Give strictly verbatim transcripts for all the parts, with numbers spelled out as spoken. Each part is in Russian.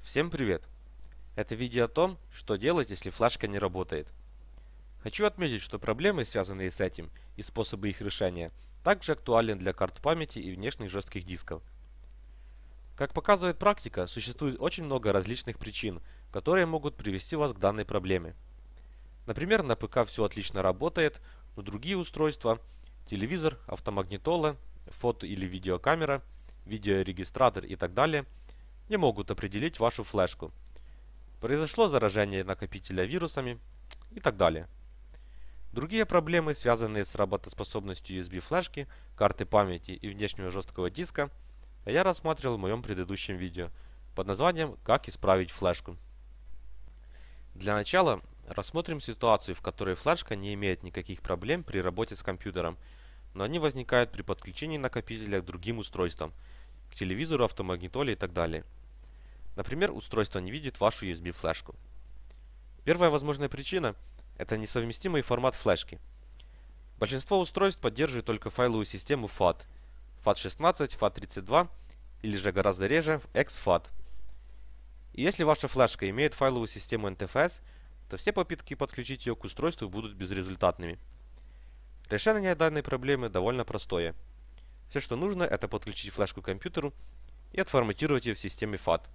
Всем привет! Это видео о том, что делать, если флешка не работает. Хочу отметить, что проблемы, связанные с этим, и способы их решения, также актуальны для карт памяти и внешних жестких дисков. Как показывает практика, существует очень много различных причин, которые могут привести вас к данной проблеме. Например, на ПК все отлично работает, но другие устройства, телевизор, автомагнитола, фото- или видеокамера, видеорегистратор и так далее, не могут определить вашу флешку. Произошло заражение накопителя вирусами и так далее. Другие проблемы, связанные с работоспособностью ю эс би флешки, карты памяти и внешнего жесткого диска, я рассматривал в моем предыдущем видео под названием «Как исправить флешку». Для начала рассмотрим ситуацию, в которой флешка не имеет никаких проблем при работе с компьютером, но они возникают при подключении накопителя к другим устройствам, к телевизору, автомагнитоле и так далее. Например, устройство не видит вашу ю эс би флешку. Первая возможная причина – это несовместимый формат флешки. Большинство устройств поддерживают только файловую систему фат, фат шестнадцать, фат тридцать два или же гораздо реже экс фат. И если ваша флешка имеет файловую систему эн ти эф эс, то все попытки подключить ее к устройству будут безрезультатными. Решение данной проблемы довольно простое. Все, что нужно, это подключить флешку к компьютеру и отформатировать ее в системе фат.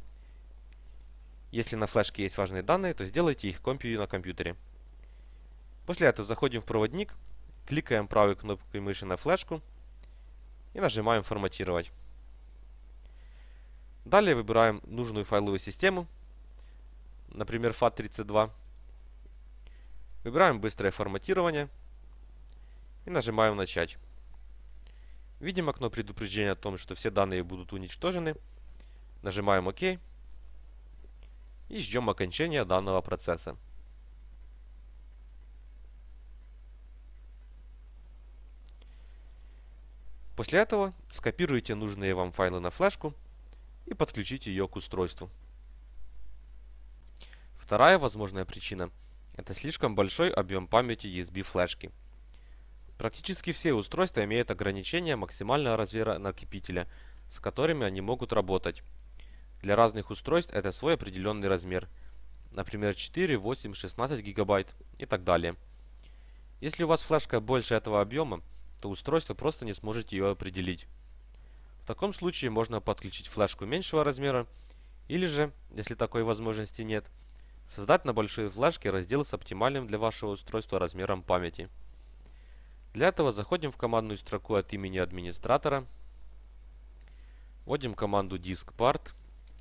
Если на флешке есть важные данные, то сделайте их копию на компьютере. После этого заходим в проводник, кликаем правой кнопкой мыши на флешку и нажимаем «Форматировать». Далее выбираем нужную файловую систему, например, фат тридцать два. Выбираем «Быстрое форматирование» и нажимаем «Начать». Видим окно предупреждения о том, что все данные будут уничтожены. Нажимаем «Ок» и ждем окончания данного процесса. После этого скопируйте нужные вам файлы на флешку и подключите ее к устройству. Вторая возможная причина – это слишком большой объем памяти ю эс би флешки. Практически все устройства имеют ограничения максимального размера накопителя, с которыми они могут работать. Для разных устройств это свой определенный размер, например четыре, восемь, шестнадцать гигабайт и так далее. Если у вас флешка больше этого объема, то устройство просто не сможет ее определить. В таком случае можно подключить флешку меньшего размера, или же, если такой возможности нет, создать на большой флешке раздел с оптимальным для вашего устройства размером памяти. Для этого заходим в командную строку от имени администратора, вводим команду diskpart,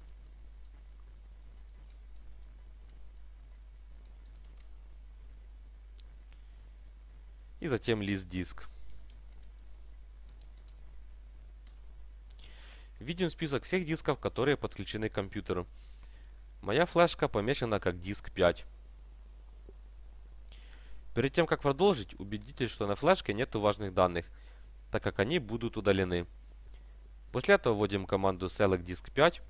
и затем list disk. Видим список всех дисков, которые подключены к компьютеру. Моя флешка помечена как диск пять. Перед тем как продолжить, убедитесь, что на флешке нет важных данных, так как они будут удалены. После этого вводим команду select disk пять.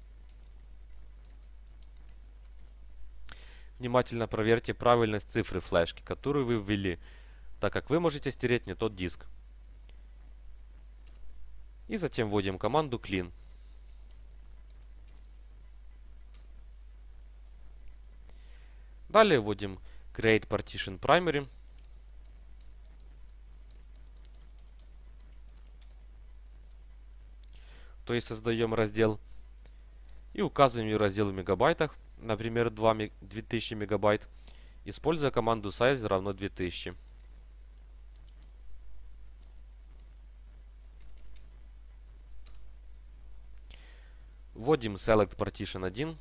Внимательно проверьте правильность цифры флешки, которую вы ввели, так как вы можете стереть не тот диск. И затем вводим команду clean. Далее вводим create partition primary. То есть создаем раздел и указываем раздел в мегабайтах, например, две тысячи мегабайт, используя команду size равно две тысячи. Вводим select partition один.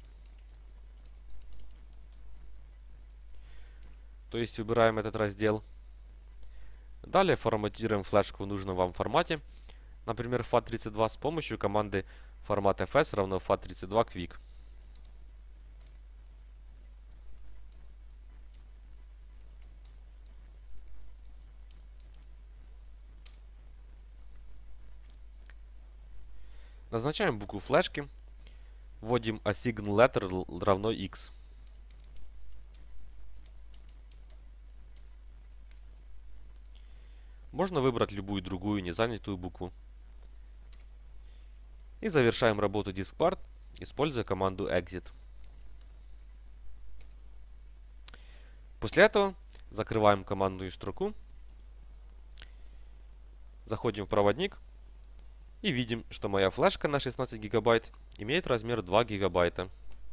То есть выбираем этот раздел. Далее форматируем флешку в нужном вам формате, например, фат тридцать два с помощью команды формат эф эс равно фат тридцать два quick. Назначаем букву флешки, вводим assign letter равно x. Можно выбрать любую другую незанятую букву. И завершаем работу diskpart, используя команду exit. После этого закрываем командную строку, заходим в проводник и видим, что моя флешка на шестнадцать гигабайт имеет размер два гигабайта.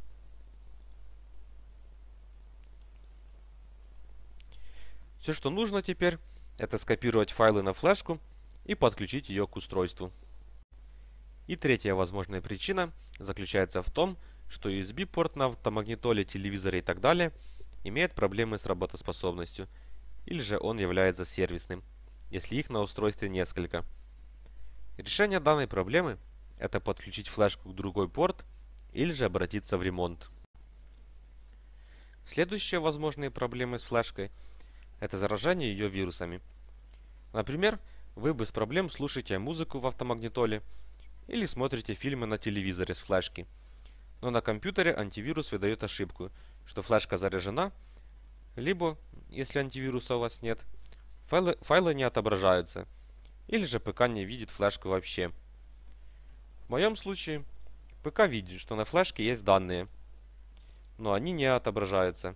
Все, что нужно теперь, это скопировать файлы на флешку и подключить ее к устройству. И третья возможная причина заключается в том, что ю эс би-порт на автомагнитоле, телевизоре и так далее имеет проблемы с работоспособностью, или же он является сервисным, если их на устройстве несколько. Решение данной проблемы – это подключить флешку к другой порт или же обратиться в ремонт. Следующие возможные проблемы с флешкой – это заражение ее вирусами. Например, вы без проблем слушаете музыку в автомагнитоле или смотрите фильмы на телевизоре с флешки, но на компьютере антивирус выдает ошибку, что флешка заряжена, либо, если антивируса у вас нет, файлы, файлы не отображаются, или же ПК не видит флешку вообще. В моем случае, ПК видит, что на флешке есть данные, но они не отображаются.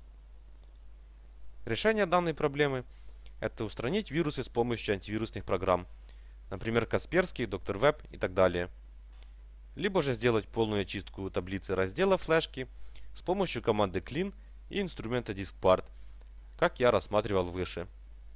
Решение данной проблемы – это устранить вирусы с помощью антивирусных программ, например, Касперский, доктор Веб и так далее. Либо же сделать полную очистку таблицы раздела флешки с помощью команды clean и инструмента diskpart, как я рассматривал выше.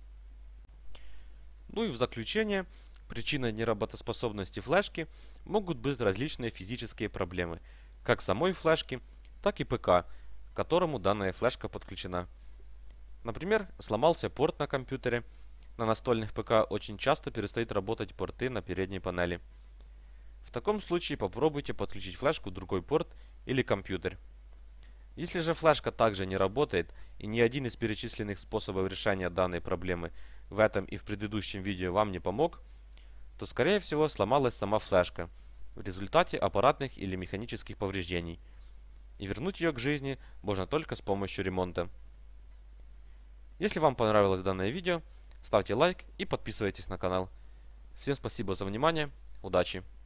Ну и в заключение, причиной неработоспособности флешки могут быть различные физические проблемы, как самой флешки, так и ПК, к которому данная флешка подключена. Например, сломался порт на компьютере, на настольных ПК очень часто перестают работать порты на передней панели. В таком случае попробуйте подключить флешку в другой порт или компьютер. Если же флешка также не работает и ни один из перечисленных способов решения данной проблемы в этом и в предыдущем видео вам не помог, то скорее всего сломалась сама флешка в результате аппаратных или механических повреждений, и вернуть ее к жизни можно только с помощью ремонта. Если вам понравилось данное видео, ставьте лайк и подписывайтесь на канал. Всем спасибо за внимание, удачи!